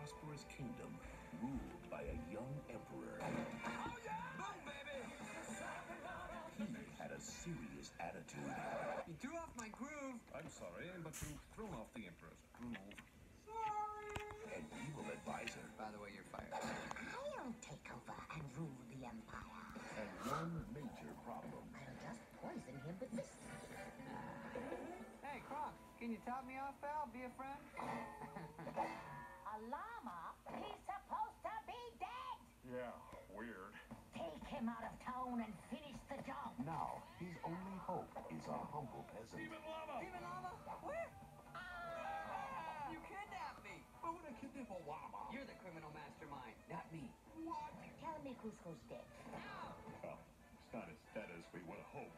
prosperous kingdom ruled by a young emperor. Oh yeah! Boom, baby! He had a serious attitude. You threw off my groove. I'm sorry, but you've thrown off the Emperor's groove. An evil advisor. By the way, you're fired. I'll take over and rule the empire. And one major problem. I'll just poison him with this. Hey, Croc, can you top me off, pal? Be a friend? A llama? He's supposed to be dead! Yeah, weird. Take him out of town and finish the job. Now, his only hope is a humble peasant. Demon Llama? Where? You kidnapped me! Why would I kidnap a llama? You're the criminal mastermind, not me. What? Tell me Cusco's dead. Well, it's not as dead as we would have hoped.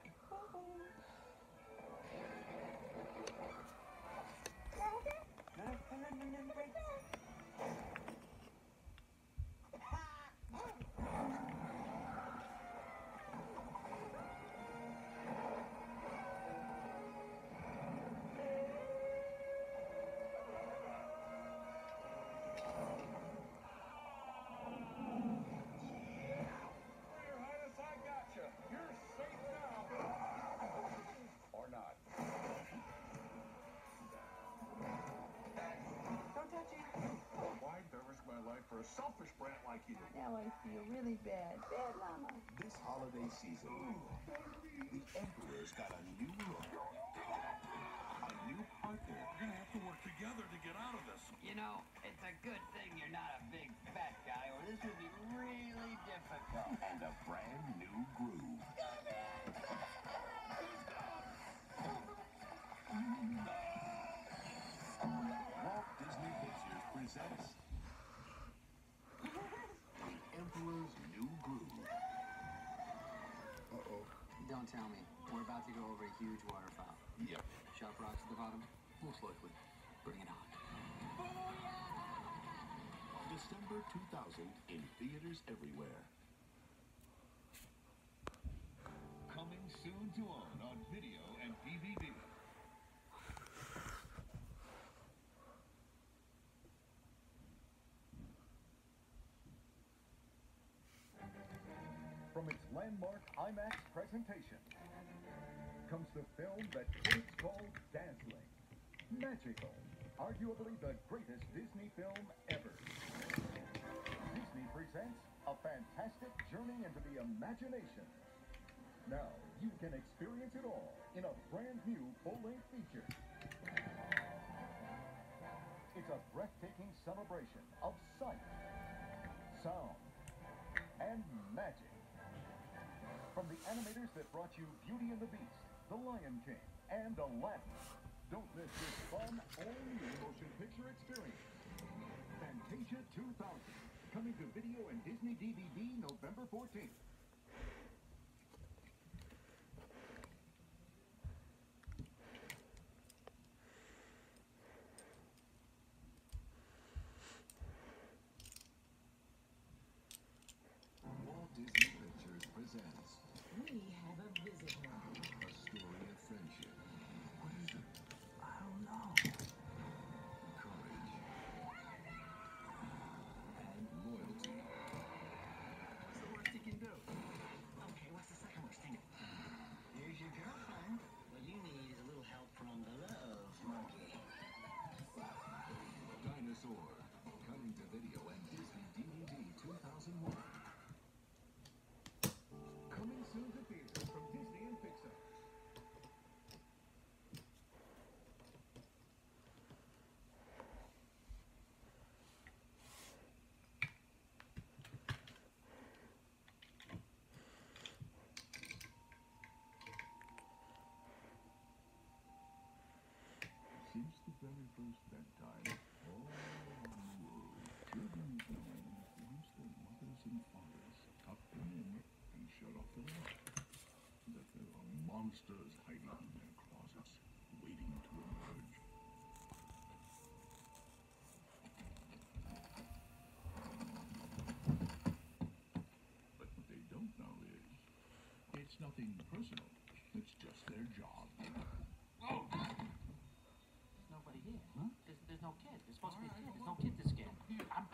Your Highness, I gotcha. You're safe now. Or not. Don't touch it. Why did I risk my life for a selfish brat like you? Now I feel really bad. Bad llama. This holiday season, the Emperor's got a new look, a new partner, We're gonna have to work together to get out of this. You know, it's a good thing you're not a big fat guy, or this would be really difficult. and a brand new groove. Walt Disney Pictures presents The Emperor's New Groove. Uh-oh. Don't tell me. We're about to go over a huge waterfall. Yep. Sharp rocks at the bottom? Most likely. Bring it on. December 2000 in theaters everywhere. Coming soon to own on video and DVD. From its landmark IMAX presentation comes the film that critics call dazzling, magical, arguably the greatest Disney film ever. Disney presents a fantastic journey into the imagination. Now you can experience it all in a brand new full-length feature. It's a breathtaking celebration of sight, sound, and magic. From the animators that brought you Beauty and the Beast, The Lion King, and Aladdin, don't miss this fun, all-new motion picture experience. Fantasia 2000, coming to video and Disney DVD November 14th. Walt Disney Pictures presents We have a visitor. a story of friendship. What is it? I don't know. Courage. And loyalty. What's the worst you can do? Okay, what's the second worst thing? Here's your girlfriend. What you need is a little help from the love monkey. Dinosaur. Coming to video and Disney DVD 2001. Coming soon to theaters from Disney and Pixar. Since the very first bedtime, all around the world, children once their mothers and fathers tucked them in and shut off the light. That there are monsters hiding in their closets, waiting to emerge. But what they don't know is, it's nothing personal. It's just their job. Oh! There's nobody here. Huh? There's no kid. There's supposed to be a kid. There's no kid to scare. I'm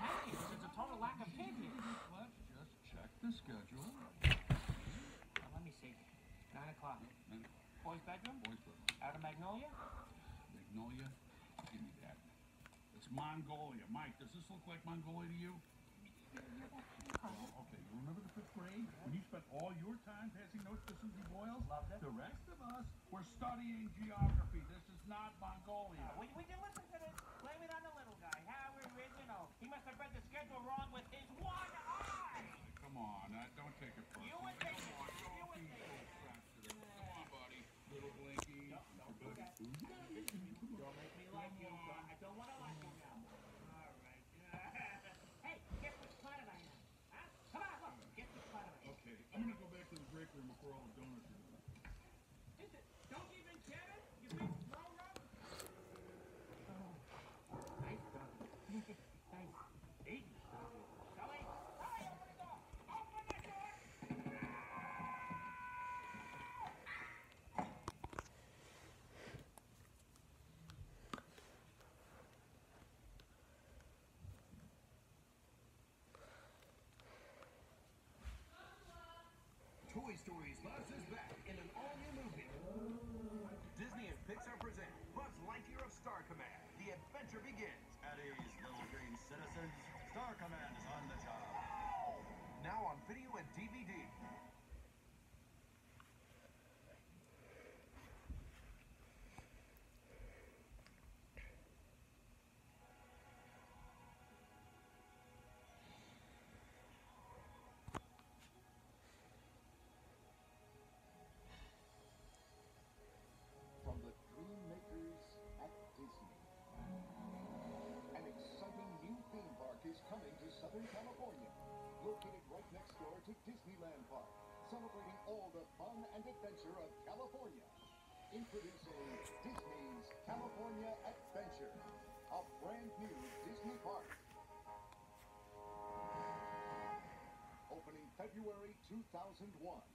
Boys' bedroom? Boys' bedroom. Out of Magnolia? Magnolia? Give me that. It's Mongolia. Mike, does this look like Mongolia to you? Well, okay, you remember the 5th grade? When you spent all your time passing notes to Susie Boyles? Loved it. The rest of us were studying geography. This is not Mongolia. We can listen to this. Blame it on the little guy. How original. He must have read the schedule wrong with his one eye. Come on, don't take it personally. You would take it. Come on, You don't would be take so it. sensitive. Come on, buddy. Little Blinky. Don't do that. Don't make me like you. I don't want to like you now. All right. Hey, guess which planet I am? Huh? Come on, look. Guess which planet I am. Okay, I'm gonna go back to the break room before all the donuts are done. Don't even get it? You big grown-up? Nice dog. Nice. Big dog. Sully, open the door. Open the door. Toy Story's Buzz is back in an all-new movie. Disney and Pixar present Buzz Lightyear of Star Command. The adventure begins. At ease, little green citizens. Star Command is on the job. Now on video and DVD. From the dream makers at Disney. An exciting new theme park is coming to Southern California. Located right next door to Disneyland Park. Celebrating all the fun and adventure of California. Introducing Disney's California Adventure. A brand new Disney park. Opening February 2001.